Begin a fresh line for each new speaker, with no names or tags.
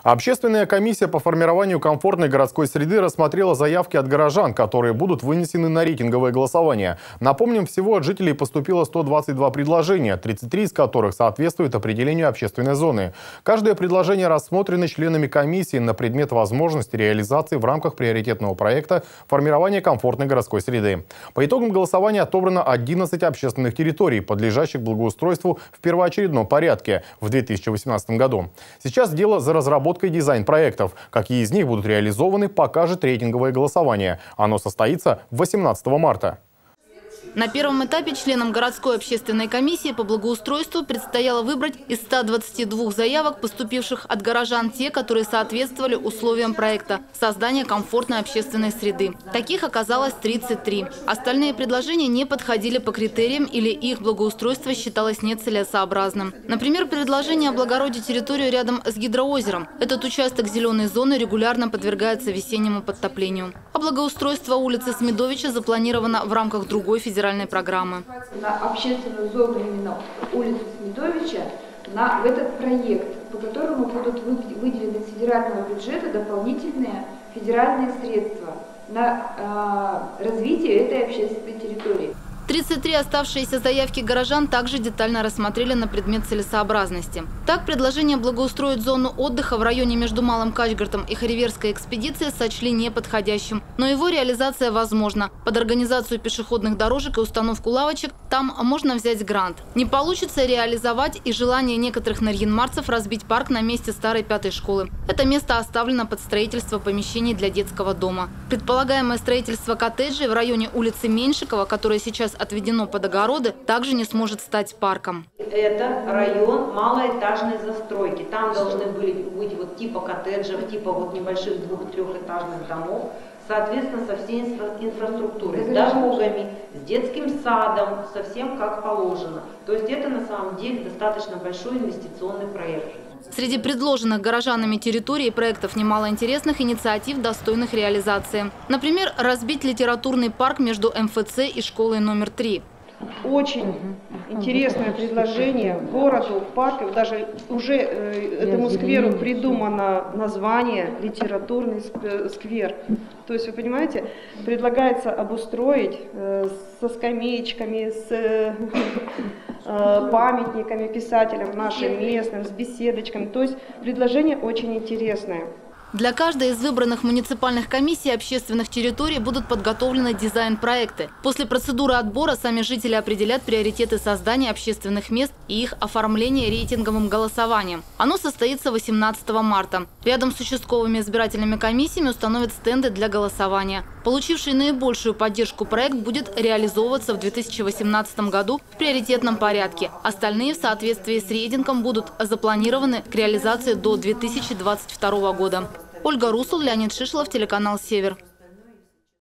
Общественная комиссия по формированию комфортной городской среды рассмотрела заявки от горожан, которые будут вынесены на рейтинговое голосование. Напомним, всего от жителей поступило 122 предложения, 33 из которых соответствуют определению общественной зоны. Каждое предложение рассмотрено членами комиссии на предмет возможности реализации в рамках приоритетного проекта формирования комфортной городской среды. По итогам голосования отобрано 11 общественных территорий, подлежащих благоустройству в первоочередном порядке в 2018 году. Сейчас дело за разработкой дизайн-проектов. Какие из них будут реализованы, покажет рейтинговое голосование. Оно состоится 18 марта.
На первом этапе членам городской общественной комиссии по благоустройству предстояло выбрать из 122 заявок, поступивших от горожан, те, которые соответствовали условиям проекта создания комфортной общественной среды. Таких оказалось 33. Остальные предложения не подходили по критериям или их благоустройство считалось нецелесообразным. Например, предложение облагородить территорию рядом с гидроозером. Этот участок зеленой зоны регулярно подвергается весеннему подтоплению. А благоустройство улицы Смедовича запланировано в рамках другой федеральной программы.
На общественную зону именно улицы Смедовича в этот проект, по которому будут выделены из федерального бюджета дополнительные федеральные средства на развитие этой общественной территории.
33 оставшиеся заявки горожан также детально рассмотрели на предмет целесообразности. Так, предложение благоустроить зону отдыха в районе между Малым Качгартом и Хариверской экспедицией сочли неподходящим. Но его реализация возможна. Под организацию пешеходных дорожек и установку лавочек там можно взять грант. Не получится реализовать и желание некоторых нарьян-марцев разбить парк на месте старой 5-й школы. Это место оставлено под строительство помещений для детского дома. Предполагаемое строительство коттеджей в районе улицы Меньшикова, которое сейчас отведено под огороды, также не сможет стать парком.
Это район малоэтажной застройки. Там должны были быть вот типа коттеджев, типа вот небольших 2-3-этажных домов, соответственно, со всей инфраструктурой, с дорогами, с детским садом, совсем как положено. То есть это на самом деле достаточно большой инвестиционный проект.
Среди предложенных горожанами территорий и проектов немало интересных инициатив, достойных реализации. Например, разбить литературный парк между МФЦ и школой номер 3.
Очень интересное предложение городу, парку, даже уже этому скверу придумано название «Литературный сквер». То есть, вы понимаете, предлагается обустроить со скамеечками, с памятниками писателям нашим местным, с беседочками. То есть предложение очень интересное.
Для каждой из выбранных муниципальных комиссий общественных территорий будут подготовлены дизайн-проекты. После процедуры отбора сами жители определят приоритеты создания общественных мест и их оформления рейтинговым голосованием. Оно состоится 18 марта. Рядом с участковыми избирательными комиссиями установят стенды для голосования. Получивший наибольшую поддержку проект будет реализовываться в 2018 году в приоритетном порядке. Остальные в соответствии с рейтингом будут запланированы к реализации до 2022 года. Ольга Русул, Леонид Шишлов, телеканал «Север».